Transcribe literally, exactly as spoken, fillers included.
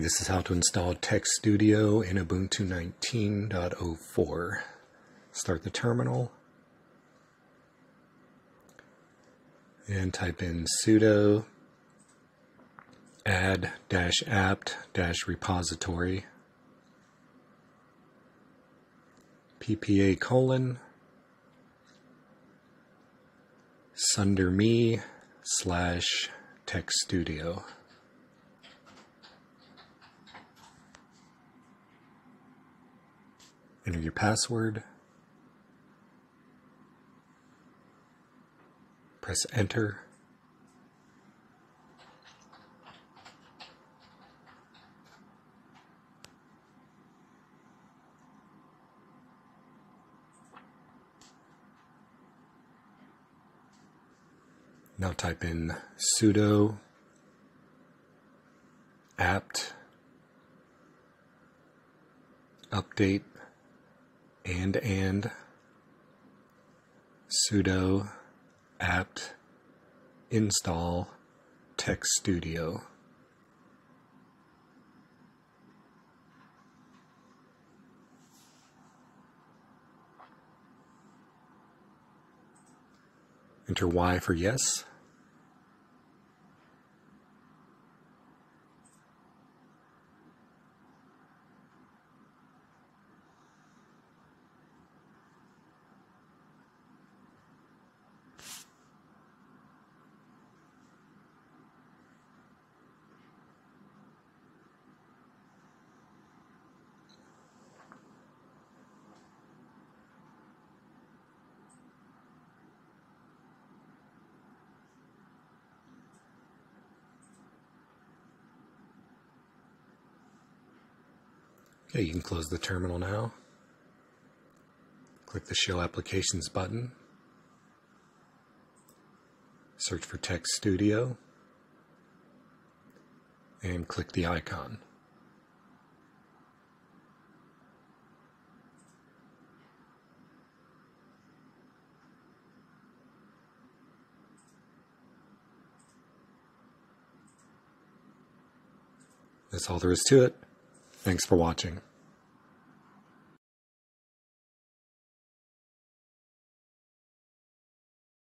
this is how to install TexStudio in Ubuntu nineteen point oh four. Start the terminal and type in sudo add dash apt dash repository ppa colon sunder me slash TexStudio. Enter your password. Press enter. Now type in sudo apt update and and sudo apt install TexStudio. Enter Y for yes. Okay, you can close the terminal now. Click the Show Applications button. Search for TexStudio and click the icon. That's all there is to it. Thanks for watching.